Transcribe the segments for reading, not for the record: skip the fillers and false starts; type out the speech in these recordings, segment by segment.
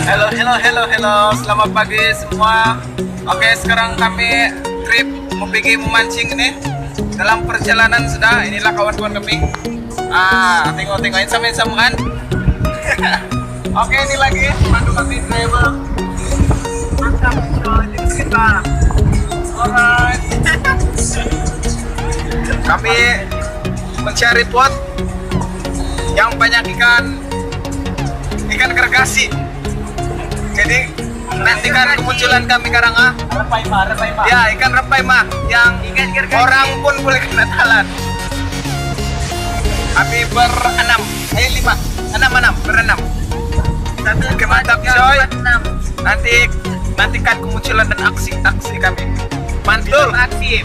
Halo, selamat pagi semua. Oke, sekarang kami trip mau pergi memancing nih. Dalam perjalanan sudah, inilah kawan-kawan kami. Tengok-tengokin sama-sama kan. Oke, ini lagi pandu kami driver. Mantap, kita. Alright. Kami mencari pot yang banyak ikan gergasi. Jadi nantikan kemunculan kami karang repaima. Ya, ikan repaima yang orang pun boleh kenatalan. Kami berenam, berenam. Oke, mantap coy. Nantikan kemunculan dan aksi kami. Mantul aksi.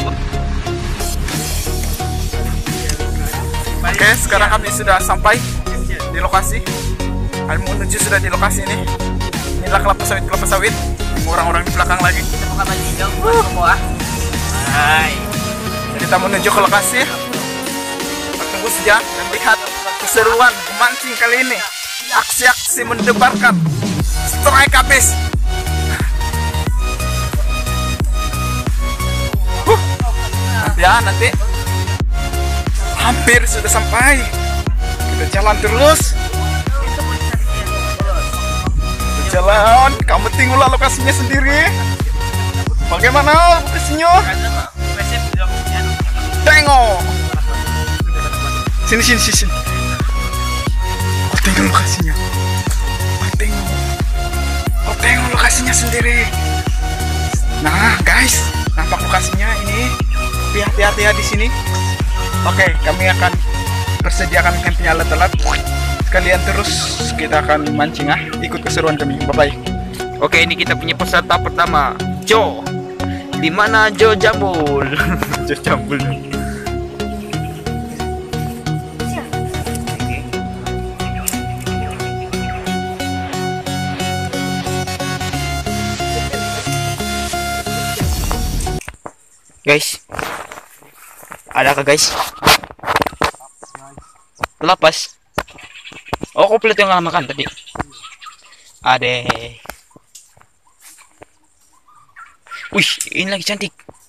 Oke, sekarang kami sudah sampai di lokasi. Kami menuju sudah di lokasi ini. Inilah kelapa sawit. Orang-orang di belakang lagi. Kita menuju ke lokasi. Tunggu saja dan lihat keseruan memancing kali ini. Aksi-aksi mendebarkan. Strike habis. Nanti hampir sudah sampai. Kita jalan terus. Jalan, kamu tinggallah lokasinya sendiri. Bagaimana lokasinya? Tengok. Sini. Kau tengok lokasinya. Kau tengok lokasinya sendiri. Nah, guys, nampak lokasinya ini. Hati-hati ya di sini. Oke, kami akan persediakan camping alat-alat. Kalian terus kita akan mancing ikut keseruan kami. Bye bye. Oke, ini kita punya peserta pertama, Jo. Di mana Jo Jambul? Jo Jambul. Guys, adakah guys? Lepas. Oh, komplit yang makan tadi. Ade. Wih, ini lagi cantik.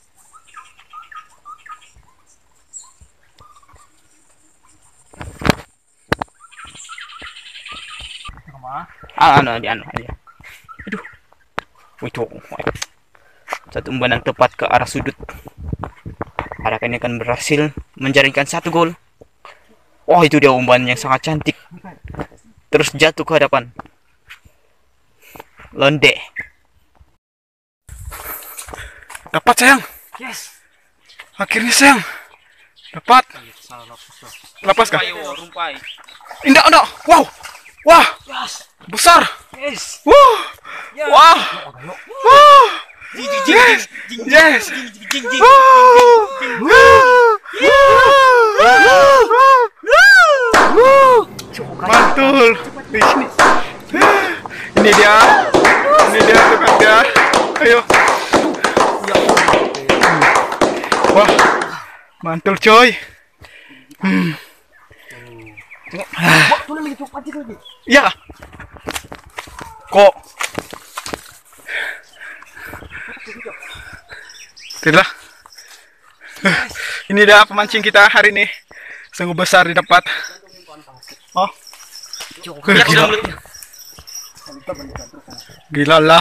Dia. Aduh. Wih, tuh. Satu umpan yang tepat ke arah sudut. Harapan akan berhasil menjaringkan satu gol. Oh, itu dia umpan yang sangat cantik. Terus jatuh ke hadapan. Londe. Dapat sayang. Yes. Akhirnya sayang. Dapat. Lepas kah? Indah. Wow. Wah. Besar. Yes. Wah. Wah. Wah. Yes. Mantul. Di sini. Ini dia tukang dia. Ayo. Wah, mantul coy. Ya. Kok. Tidak. Ini dia pemancing kita hari ini. Sungguh besar didapat. Oh. Gila lah.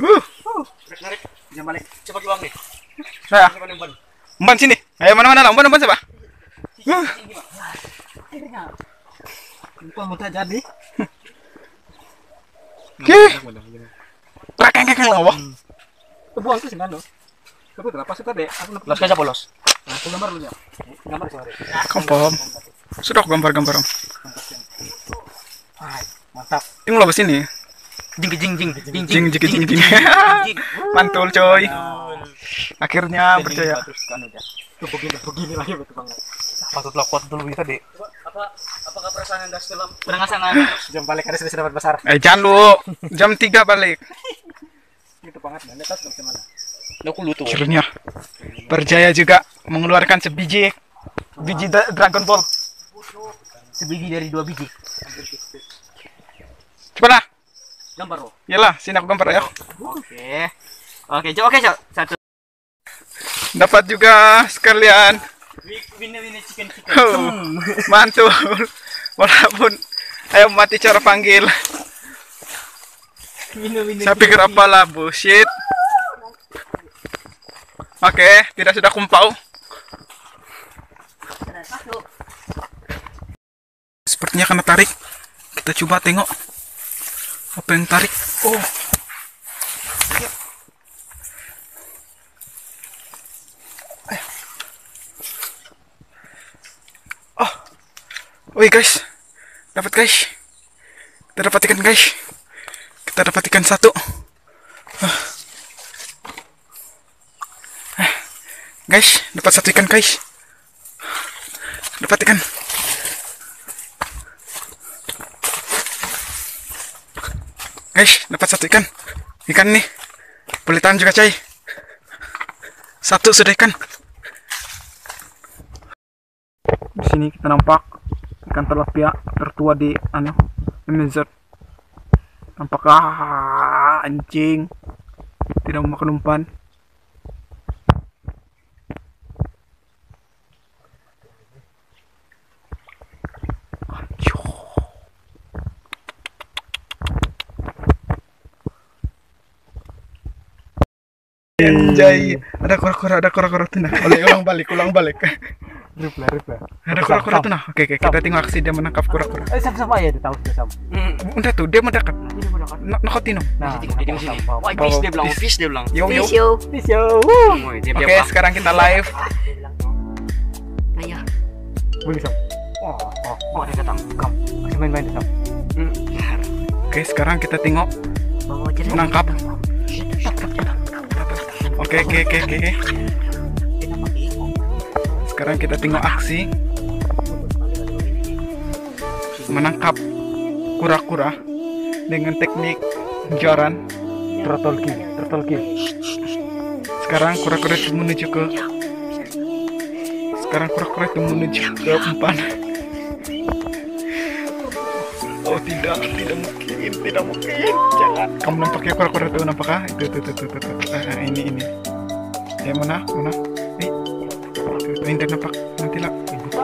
Cepat luang nih. Saya. Umpan sini. Ayo mana-mana lah. Umpan siapa? Umpan muntah jadi. Oke. Rakeng lah. Buang ke sini loh. Tapi berapa sih tadi? Los kaca polos. Aku gambar dulu ya. Gambar sore. Kompom. Sudah aku gambar-gambar. Mantap. Ini lo sini. Jing. Mantul coy. Akhirnya berjaya. Tuh begini lagi betul banget. Patut kuat dulu tadi. Apakah perasaan Anda setelah perangasangan jam balik ada sudah dapat besar? Jangan lu. Jam 3 balik. Itu banget, Anda tahu bagaimana? Akhirnya berjaya juga mengeluarkan sebiji Dragon Ball. Sebiji dari 2 biji. Cepatlah. Gambar oh. Yalah, sini aku gambar ya. Oke. Oke, Cok. Satu. Dapat juga sekalian. Win chicken. Mantul. Walaupun ayam mati cara panggil. Saya pikir apalah bullshit. Oke, tidak sudah kumpau. Sepertinya kena tarik. Kita coba tengok apa yang tarik. Oh. Oh. Woi guys. Dapat guys. Kita dapat ikan guys. Kita dapat ikan satu. Guys, dapat satu ikan guys. Dapat ikan. Guys, dapat satu ikan. Ikan nih. Pelitan juga coy. Satu sudah ikan. Di sini kita nampak ikan tilapia tertua di Amazon. Nampak anjing. Tidak mau makan umpan. Anjay, ada kura-kura tuh nah. Ulang balik. Rip. Ada kura-kura tuh nah. Oke, kita tengok aksi dia menangkap kura-kura. Sama ya, tahu sama. Udah tuh, dia mendekat. Nakotino. Nah, wah, fish dia bilang. Yo. Oke, sekarang kita live. Ayah. Boleh sam. Oh, dia datang. Kam. Masih main sam. Oke, sekarang kita tengok menangkap. Oke. Sekarang kita tengok aksi menangkap kura-kura dengan teknik joran turtle kill. Sekarang kura-kura itu menuju ke umpan. Oh tidak mungkin. Jangan. Kamu nampak ya kura-kura itu nampakkah? Itu. Ini. Ya mana? Itu indah nampak. Nanti lah.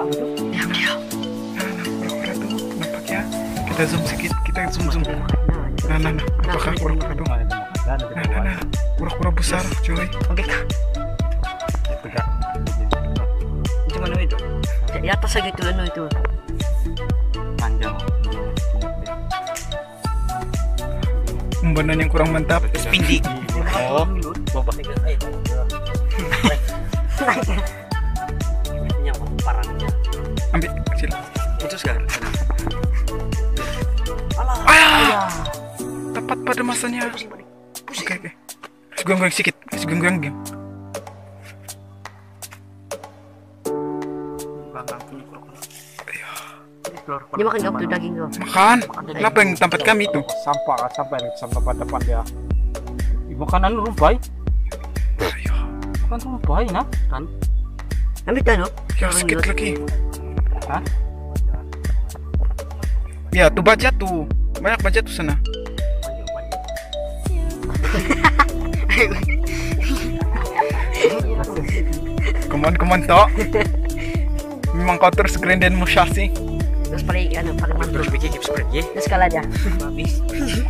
Kura-kura itu nampak ya. Kita zoom sedikit. Nah. Apakah kura-kura itu? Nah. Kura-kura besar, cuy. Oke kak. Itu mana itu? Di atas aja itu. Panjang. Umbanan yang kurang mantap. Spindi. Oh, bapak. Yang parangnya. Ambil kecil. Itu sekarang. Tepat pada masanya. Oke. Goyang sedikit. Goyang. Dia makan gak tuh daging tuh? Makan. Kenapa yang tempat kami itu? Sampah depan dia. Makanan rumpai. Ayo. Makan rumpai nah. Kan? Ambil kan loh? Ya sedikit lagi. Hah? Ya tuh baca tuh. Banyak baca tuh sana. Keman toh. Memang kau terus grandan musyasi. Terus paling mantul bikin gips spread ya. Terus kalah aja. Habis.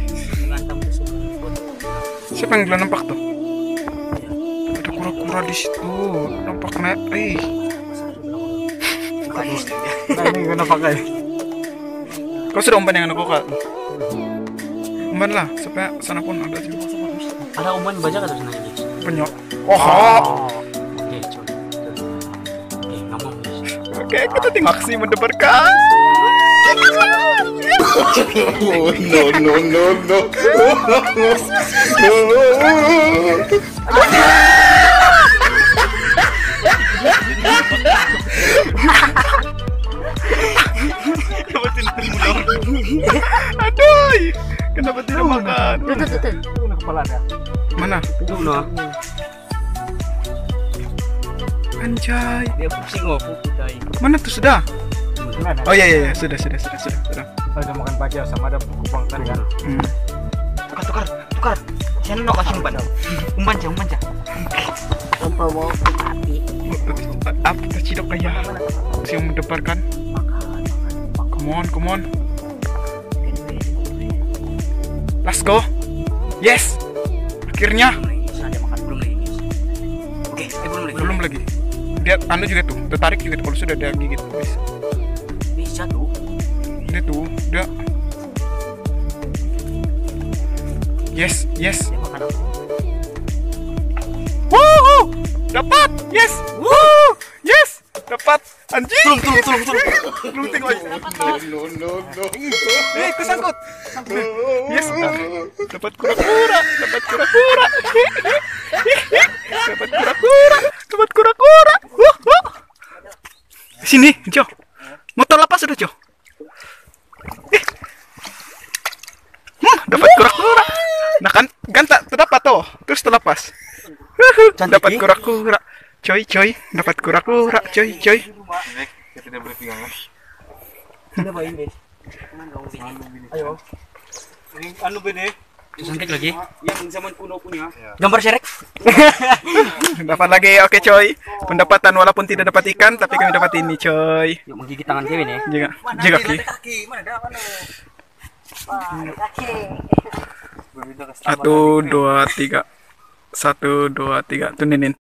Siapa yang bilang nampak tuh? Ada kura-kura di situ. Nampak naik. Nah ini kenapa kayak? Kau sudah umpan dengan aku kak? Umpan lah, supaya sana pun ada juga. Ada umpan baca kan sana gips? Penyok. Oke, coba. Oke, nggak mau. Oke, kita tengok aksi mendebarkan. No. Aduh, kenapa tidak makan? Tuh kepala dia. Mana? Tuh, Anjay. dia pusing putih. Mana tuh sudah? Nah, Oh iya, sudah. Kita udah makan baja sama ada kupang tadi kan. tukar. Siapa nak kasih umpan ja. Apa mau mati? Apa terciduk kayak siang mendebarkan? Come on. Let's go. Yes. Akhirnya. Ada makan belum lagi? Oke, Belum lagi. Dia anu juga tuh, tertarik juga tuh kalau sudah dia gigit. Bisa tuh. Dia tuh, dia. Yes. Dia makan apa? Woohoo! Dapat. Yes. Woo! Yes. Dapat. Anjing. Tolong. Belum tengok. No. Kesangkut. Yes. Dapat kura-kura. Dapat kura-kura. Sini, Jo. Motor lepas sudah, Jo. Dapat kura-kura. Nah kan tak terdapat tuh. Terus terlepas. Dapat kura-kura. Coy, dapat kura-kura, coy. Kita boleh pegang kan? Sudah baik deh. Ayo. Ini anu bede. Cantik lagi. Yang zaman kuno punya. Gambar serek. Dapat lagi, oke coy. Pendapatan walaupun tidak dapat ikan, tapi kami dapat ini, coy. Yuk menggigit tangan Kevin ya. Juga ki. Kaki. 1, 2, 3. 1, 2, 3. Tuh Ninin.